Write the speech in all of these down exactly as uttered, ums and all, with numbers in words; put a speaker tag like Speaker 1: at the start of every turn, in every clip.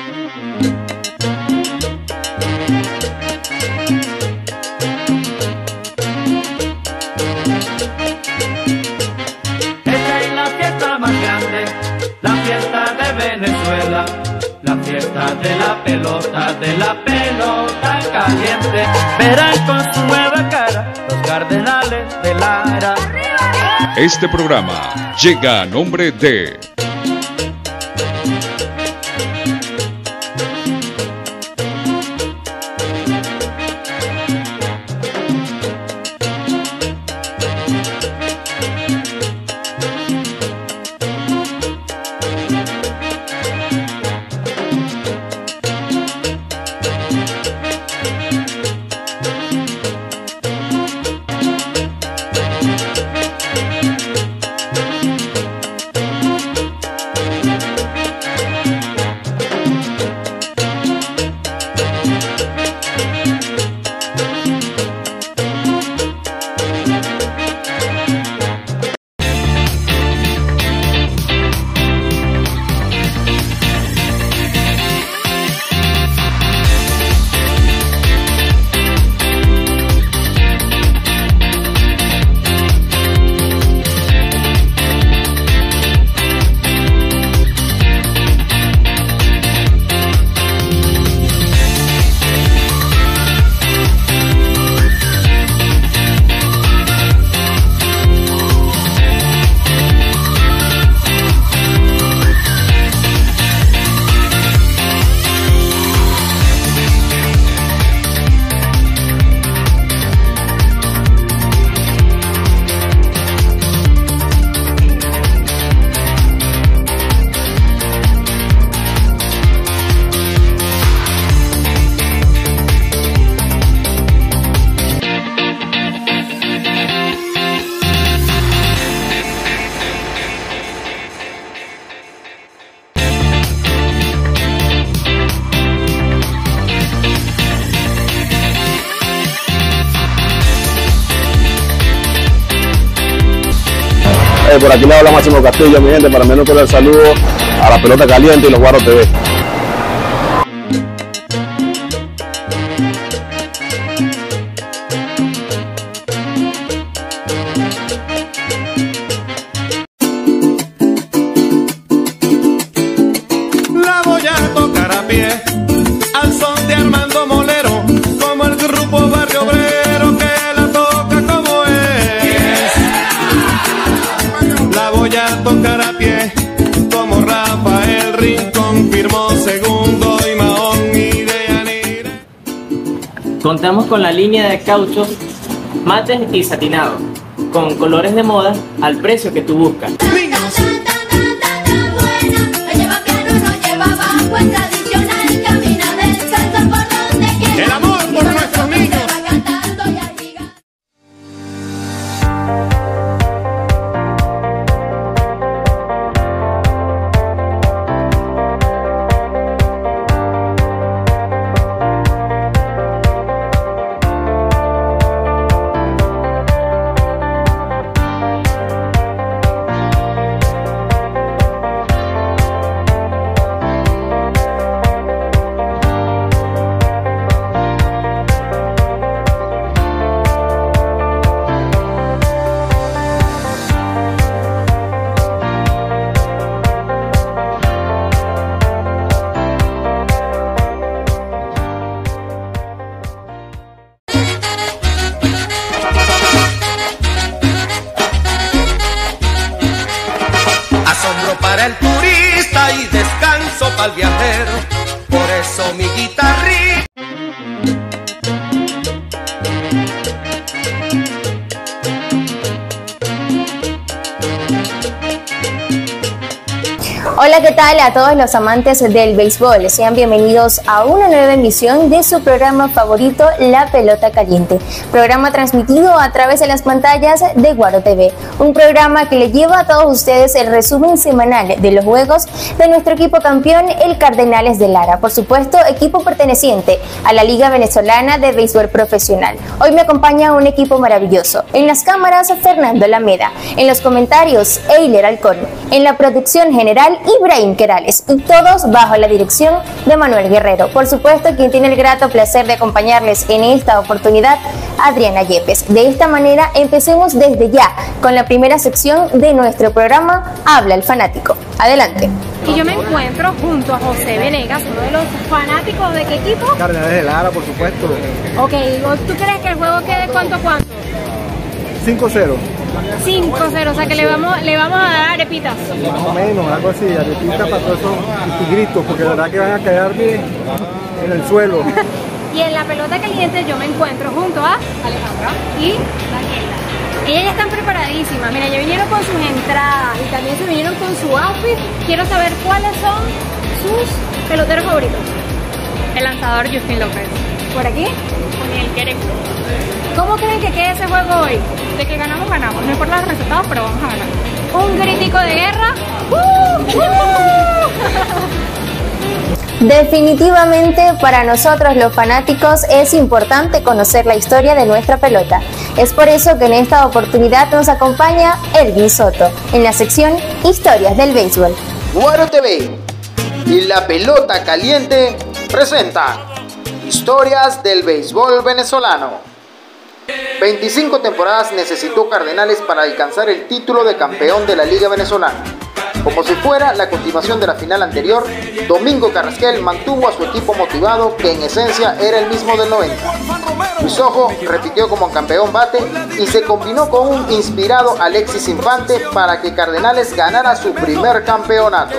Speaker 1: Esta es la fiesta más grande, la fiesta de Venezuela, la fiesta de la pelota, de la pelota caliente. Verán con su nueva cara los cardenales de Lara.
Speaker 2: Este programa llega a nombre de
Speaker 3: Eh, por aquí le habla Máximo Castillo, mi gente, para menos con el saludo a la pelota caliente y los Guaros T V.
Speaker 4: La voy a tocar a pie, al son de Armando Molero, como el grupo Barrio Obrero que la toca como es. La voy a tocar a pie, como Rafael Rincón firmó segundo y Mahón y Deyanira.
Speaker 5: Contamos con la línea de cauchos mates y satinados, con colores de moda al precio que tú buscas.
Speaker 4: El amor por nuestros niños. Para el turista y descanso para el viajero, por eso mi guitarrita.
Speaker 6: Hola, ¿qué tal a todos los amantes del béisbol? Sean bienvenidos a una nueva emisión de su programa favorito, La Pelota Caliente. Programa transmitido a través de las pantallas de Guaro T V. Un programa que le lleva a todos ustedes el resumen semanal de los juegos de nuestro equipo campeón, el Cardenales de Lara. Por supuesto, equipo perteneciente a la Liga Venezolana de Béisbol Profesional. Hoy me acompaña un equipo maravilloso. En las cámaras, Fernando Alameda. En los comentarios, Eiler Alcón. En la producción general, Ibrahim Querales, y todos bajo la dirección de Manuel Guerrero. Por supuesto, quien tiene el grato placer de acompañarles en esta oportunidad, Adriana Yepes. De esta manera, empecemos desde ya con la primera sección de nuestro programa, Habla el Fanático. Adelante.
Speaker 7: Y yo me encuentro junto a José Venegas, uno de los fanáticos de qué equipo.
Speaker 8: Cardenales de Lara, por supuesto.
Speaker 7: Ok, ¿tú crees que el juego quede cuánto a cuánto?
Speaker 8: cinco cero.
Speaker 7: cinco cero, o sea que le vamos, le vamos a dar arepitas.
Speaker 8: Más o menos, algo así, arepitas para todos esos tigritos, porque la verdad que van a quedarme en el suelo.
Speaker 7: Y en la pelota caliente yo me encuentro junto a Alejandra y Daniela. Ellas ya están preparadísimas. Mira, ya vinieron con sus entradas y también se vinieron con su outfit. Quiero saber cuáles son sus peloteros favoritos.
Speaker 9: El lanzador Justin López.
Speaker 7: ¿Por aquí?
Speaker 9: Daniel Quereco.
Speaker 7: ¿Cómo creen que quede ese juego hoy?
Speaker 9: De que ganamos, ganamos. No importa los resultados, pero vamos a ganar.
Speaker 7: Un gritico de guerra. ¡Uh! ¡Uh!
Speaker 6: Definitivamente para nosotros los fanáticos es importante conocer la historia de nuestra pelota. Es por eso que en esta oportunidad nos acompaña Elvin Soto en la sección Historias del Béisbol.
Speaker 10: Guaro T V y La Pelota Caliente presenta Historias del Béisbol Venezolano. veinticinco temporadas necesitó Cardenales para alcanzar el título de campeón de la Liga Venezolana. Como si fuera la continuación de la final anterior, Domingo Carrasquel mantuvo a su equipo motivado, que en esencia era el mismo del noventa. Luis Ojo repitió como campeón bate y se combinó con un inspirado Alexis Infante para que Cardenales ganara su primer campeonato.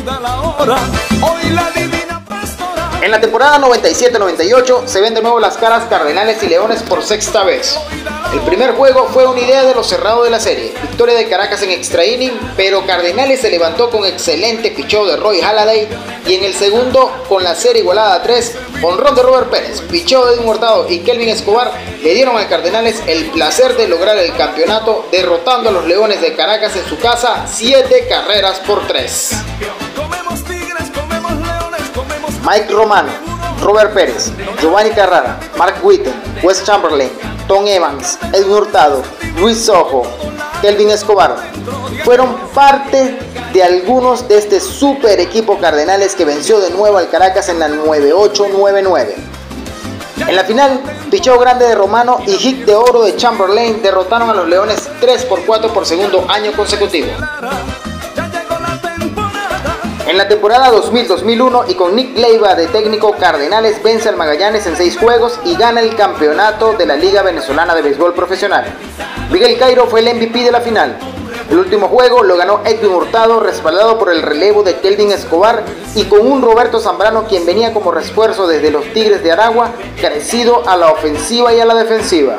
Speaker 10: En la temporada noventa y siete noventa y ocho se ven de nuevo las caras Cardenales y Leones por sexta vez. El primer juego fue una idea de los cerrados de la serie, victoria de Caracas en extra inning, pero Cardenales se levantó con excelente picheo de Roy Halladay, y en el segundo, con la serie igualada a tres, jonrón de Robert Pérez, picheo de Edwin Hurtado y Kelvin Escobar le dieron a Cardenales el placer de lograr el campeonato, derrotando a los Leones de Caracas en su casa siete carreras por tres. Mike Romano, Robert Pérez, Giovanni Carrara, Mark Whitten, Wes Chamberlain, Tom Evans, Edwin Hurtado, Luis Ojo, Kelvin Escobar fueron parte de algunos de este super equipo Cardenales que venció de nuevo al Caracas en la nueve ocho nueve nueve. En la final, picheo grande de Romano y hit de oro de Chamberlain derrotaron a los Leones tres por cuatro por segundo año consecutivo. En la temporada dos mil dos mil uno y con Nick Leiva de técnico, Cardenales vence al Magallanes en seis juegos y gana el campeonato de la Liga Venezolana de Béisbol Profesional. Miguel Cairo fue el M V P de la final. El último juego lo ganó Edwin Hurtado, respaldado por el relevo de Kelvin Escobar y con un Roberto Zambrano, quien venía como refuerzo desde los Tigres de Aragua, crecido a la ofensiva y a la defensiva.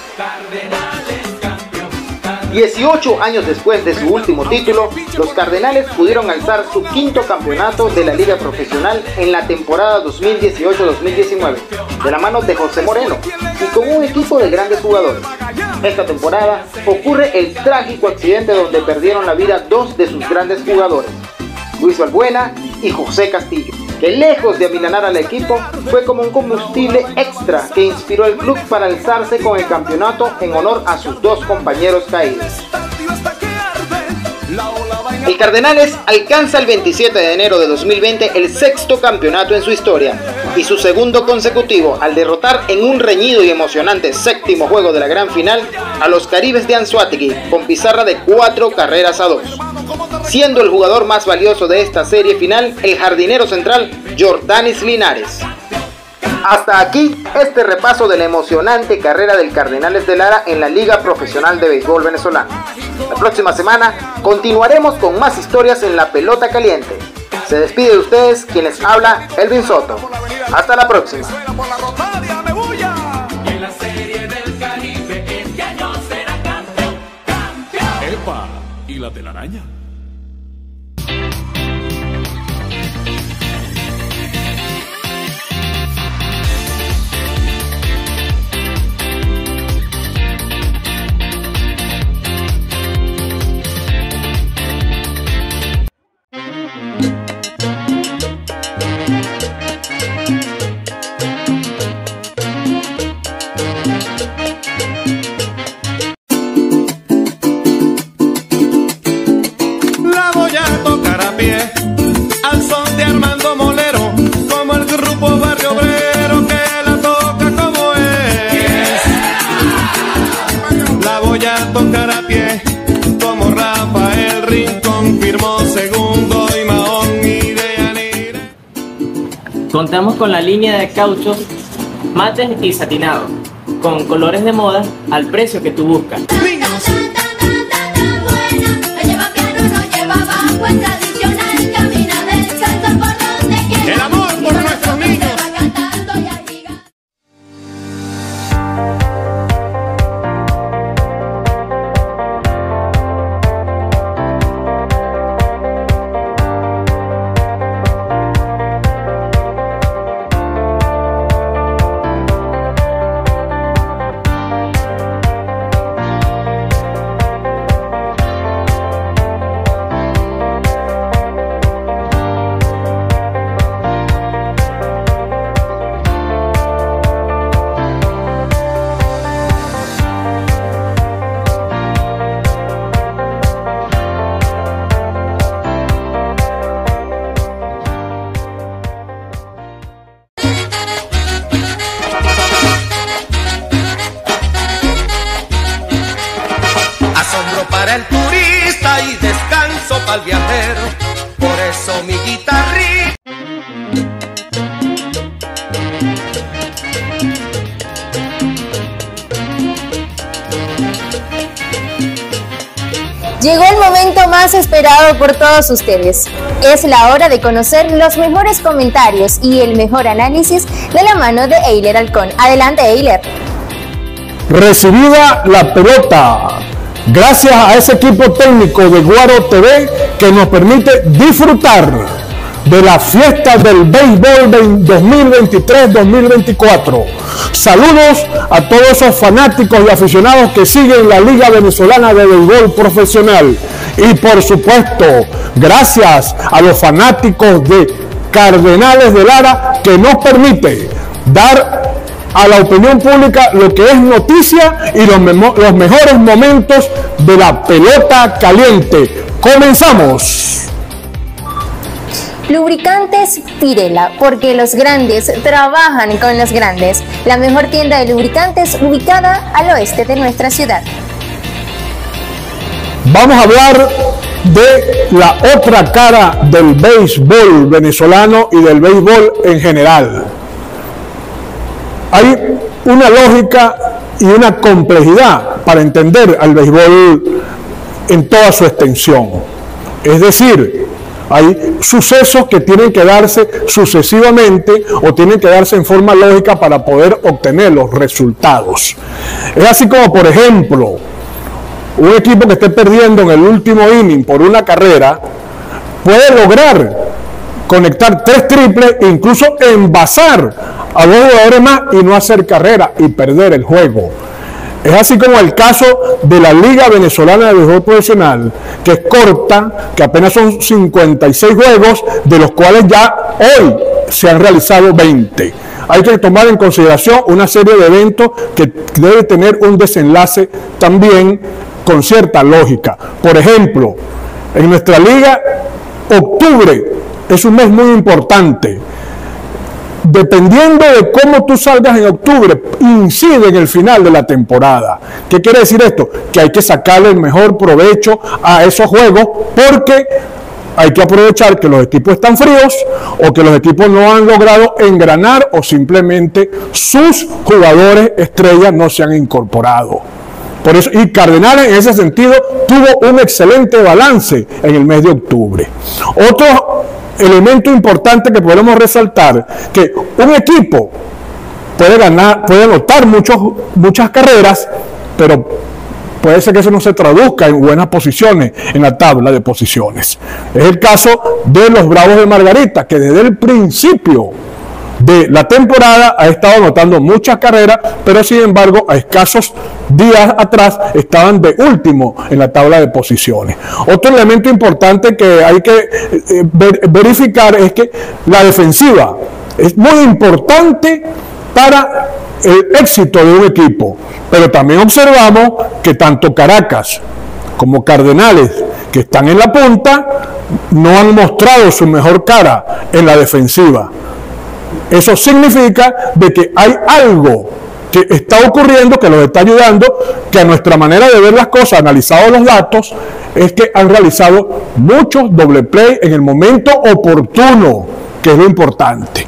Speaker 10: dieciocho años después de su último título, los Cardenales pudieron alzar su quinto campeonato de la Liga Profesional en la temporada dos mil dieciocho dos mil diecinueve, de la mano de José Moreno y con un equipo de grandes jugadores. Esta temporada ocurre el trágico accidente donde perdieron la vida dos de sus grandes jugadores, Luis Balbuena y José Castillo, que lejos de amilanar al equipo, fue como un combustible extra que inspiró al club para alzarse con el campeonato en honor a sus dos compañeros caídos. El Cardenales alcanza el veintisiete de enero de dos mil veinte el sexto campeonato en su historia y su segundo consecutivo al derrotar en un reñido y emocionante séptimo juego de la gran final a los Caribes de Anzoátegui con pizarra de cuatro carreras a dos, siendo el jugador más valioso de esta serie final el jardinero central Jordanis Linares. Hasta aquí este repaso de la emocionante carrera del Cardenales de Lara en la Liga Profesional de Béisbol Venezolana. La próxima semana continuaremos con más historias en La Pelota Caliente. Se despide de ustedes quien les habla, Elvin Soto. Hasta la próxima.
Speaker 4: ¡Epa! ¿Y la telaraña? La voy a tocar a pie
Speaker 5: Contamos con la línea de cauchos mates y satinados, con colores de moda al precio que tú buscas.
Speaker 4: El amor por nuestros niños.
Speaker 11: Para el turista y descanso para el viajero, por eso mi guitarrita.
Speaker 6: Llegó el momento más esperado por todos ustedes. Es la hora de conocer los mejores comentarios y el mejor análisis de la mano de Eiler Halcón. Adelante, Eiler.
Speaker 12: Recibida la pelota. Gracias a ese equipo técnico de Guaro T V que nos permite disfrutar de la fiesta del béisbol dos mil veintitrés dos mil veinticuatro. Saludos a todos esos fanáticos y aficionados que siguen la Liga Venezolana de Béisbol Profesional. Y por supuesto, gracias a los fanáticos de Cardenales de Lara que nos permite dar a la opinión pública lo que es noticia y los, los mejores momentos de la pelota caliente. ¡Comenzamos!
Speaker 6: Lubricantes Pirela, porque los grandes trabajan con los grandes. La mejor tienda de lubricantes ubicada al oeste de nuestra ciudad.
Speaker 12: Vamos a hablar de la otra cara del béisbol venezolano y del béisbol en general. Hay una lógica y una complejidad para entender al béisbol en toda su extensión. Es decir, hay sucesos que tienen que darse sucesivamente o tienen que darse en forma lógica para poder obtener los resultados. Es así como, por ejemplo, un equipo que esté perdiendo en el último inning por una carrera puede lograr conectar tres triples e incluso envasar a dos jugadores más y no hacer carrera y perder el juego. Es así como el caso de la Liga Venezolana de Béisbol Profesional, que es corta, que apenas son cincuenta y seis juegos, de los cuales ya hoy se han realizado veinte. Hay que tomar en consideración una serie de eventos que debe tener un desenlace también con cierta lógica. Por ejemplo, en nuestra liga, octubre es un mes muy importante. Dependiendo de cómo tú salgas en octubre, incide en el final de la temporada. ¿Qué quiere decir esto? Que hay que sacarle el mejor provecho a esos juegos, porque hay que aprovechar que los equipos están fríos o que los equipos no han logrado engranar o simplemente sus jugadores estrellas no se han incorporado. Por eso, y Cardenales en ese sentido tuvo un excelente balance en el mes de octubre. Otro elemento importante que podemos resaltar, que un equipo puede ganar, puede anotar muchos, muchas carreras, pero puede ser que eso no se traduzca en buenas posiciones en la tabla de posiciones. Es el caso de los Bravos de Margarita, que desde el principio de la temporada ha estado anotando muchas carreras, pero sin embargo a escasos días atrás estaban de último en la tabla de posiciones. Otro elemento importante que hay que eh, ver, verificar es que la defensiva es muy importante para el éxito de un equipo, pero también observamos que tanto Caracas como Cardenales, que están en la punta, no han mostrado su mejor cara en la defensiva. Eso significa de que hay algo que está ocurriendo que los está ayudando, que a nuestra manera de ver las cosas, analizados los datos, es que han realizado muchos doble play en el momento oportuno, que es lo importante.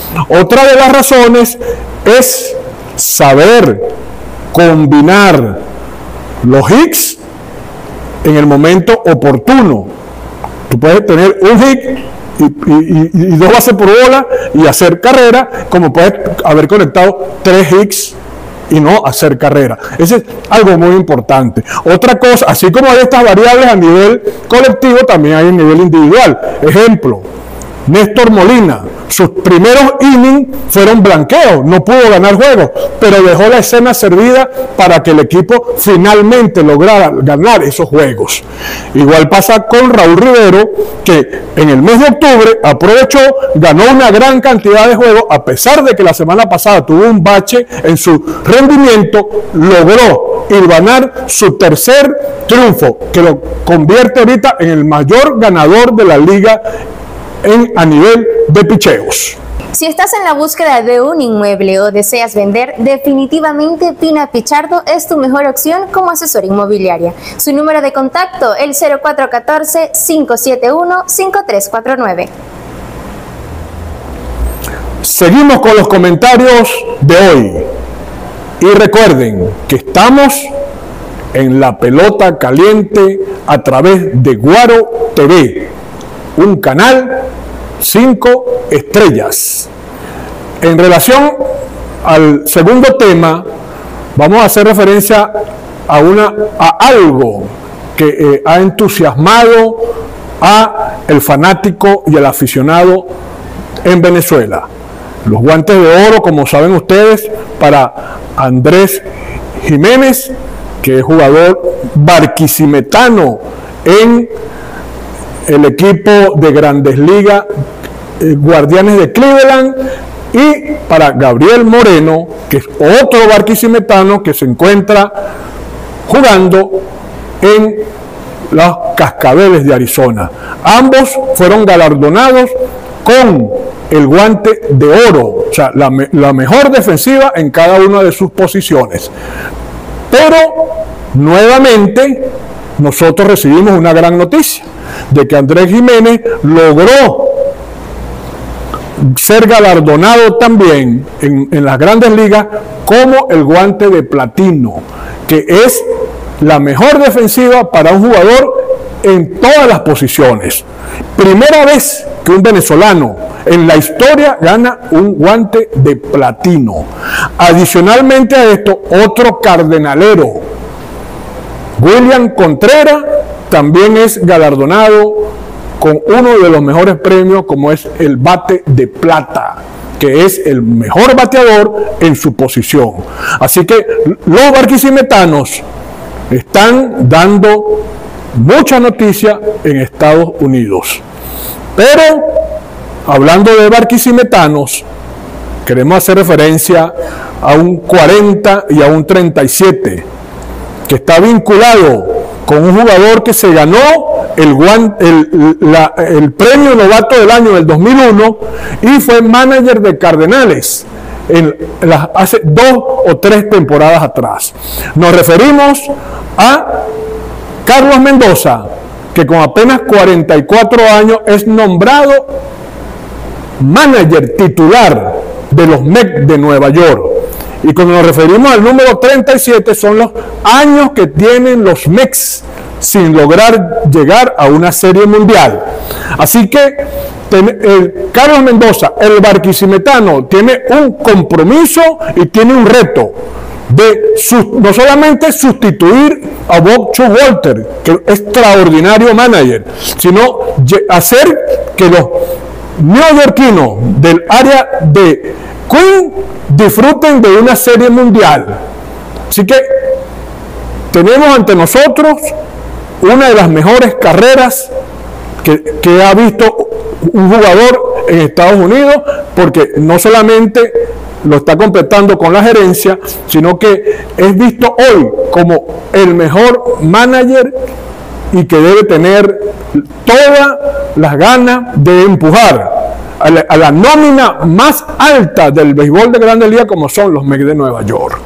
Speaker 12: Otra de las razones es saber combinar los hits en el momento oportuno. Tú puedes tener un hit y, y, y, y dos bases por bola y hacer carrera, como puedes haber conectado tres hits y no hacer carrera. Ese es algo muy importante. Otra cosa, así como hay estas variables a nivel colectivo, también hay a nivel individual. Ejemplo, Néstor Molina, sus primeros innings fueron blanqueos, no pudo ganar juegos, pero dejó la escena servida para que el equipo finalmente lograra ganar esos juegos. Igual pasa con Raúl Rivero, que en el mes de octubre aprovechó, ganó una gran cantidad de juegos, a pesar de que la semana pasada tuvo un bache en su rendimiento, logró ganar su tercer triunfo, que lo convierte ahorita en el mayor ganador de la liga En, a nivel de picheos.
Speaker 6: Si estás en la búsqueda de un inmueble o deseas vender, definitivamente Pina Pichardo es tu mejor opción como asesora inmobiliaria. Su número de contacto, el cero cuatro uno cuatro, cinco siete uno, cinco tres cuatro nueve.
Speaker 12: Seguimos con los comentarios de hoy. Y recuerden que estamos en La Pelota Caliente a través de Guaro T V. Un canal cinco estrellas. En relación al segundo tema, vamos a hacer referencia a, una, a algo que eh, ha entusiasmado a el fanático y al aficionado en Venezuela. Los guantes de oro, como saben ustedes, para Andrés Jiménez, que es jugador barquisimetano en el equipo de Grandes Ligas, eh, Guardianes de Cleveland, y para Gabriel Moreno, que es otro barquisimetano que se encuentra jugando en los Cascabeles de Arizona. Ambos fueron galardonados con el guante de oro, o sea, la, me, la mejor defensiva en cada una de sus posiciones. Pero nuevamente nosotros recibimos una gran noticia de que Andrés Jiménez logró ser galardonado también en, en las Grandes Ligas como el guante de platino, que es la mejor defensiva para un jugador en todas las posiciones. Primera vez que un venezolano en la historia gana un guante de platino. Adicionalmente a esto, otro cardenalero, William Contreras, también es galardonado con uno de los mejores premios, como es el bate de plata, que es el mejor bateador en su posición. Así que los barquisimetanos están dando mucha noticia en Estados Unidos. Pero hablando de barquisimetanos, queremos hacer referencia a un cuarenta y a un treinta y siete, que está vinculado con un jugador que se ganó el, el, la, el premio novato del año del dos mil uno y fue manager de Cardenales en las, hace dos o tres temporadas atrás. Nos referimos a Carlos Mendoza, que con apenas cuarenta y cuatro años es nombrado manager titular de los Mets de Nueva York. Y cuando nos referimos al número treinta y siete, son los años que tienen los Mets sin lograr llegar a una serie mundial. Así que el Carlos Mendoza, el barquisimetano, tiene un compromiso y tiene un reto de su, no solamente sustituir a Bob Showalter, que es extraordinario manager, sino hacer que los neoyorquinos del área de Queen disfruten de una serie mundial. Así que tenemos ante nosotros una de las mejores carreras que, que ha visto un jugador en Estados Unidos, porque no solamente lo está completando con la gerencia, sino que es visto hoy como el mejor manager y que debe tener todas las ganas de empujar a la, a la nómina más alta del béisbol de Grandes Ligas, como son los Mets de Nueva York.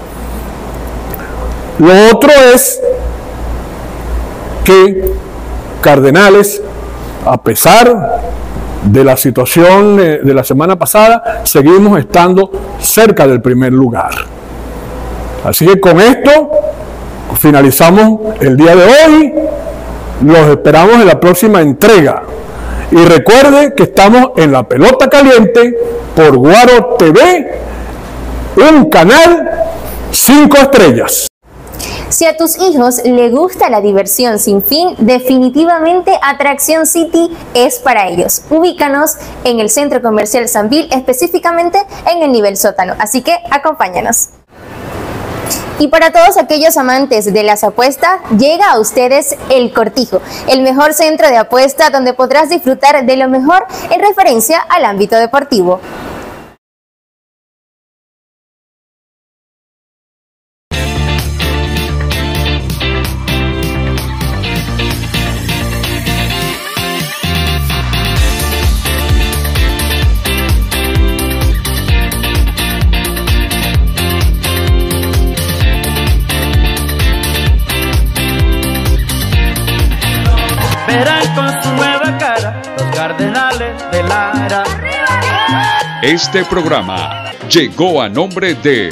Speaker 12: Lo otro es que Cardenales, a pesar de la situación eh, de la semana pasada, seguimos estando cerca del primer lugar. Así que con esto finalizamos el día de hoy. Los esperamos en la próxima entrega. Y recuerde que estamos en La Pelota Caliente por Guaro T V, un canal cinco estrellas.
Speaker 6: Si a tus hijos les gusta la diversión sin fin, definitivamente Atracción City es para ellos. Ubícanos en el Centro Comercial Sambil, específicamente en el nivel sótano. Así que acompáñanos. Y para todos aquellos amantes de las apuestas, llega a ustedes El Cortijo, el mejor centro de apuesta donde podrás disfrutar de lo mejor en referencia al ámbito deportivo.
Speaker 1: Verán con su nueva cara los cardenales de Lara.
Speaker 2: Este programa llegó a nombre de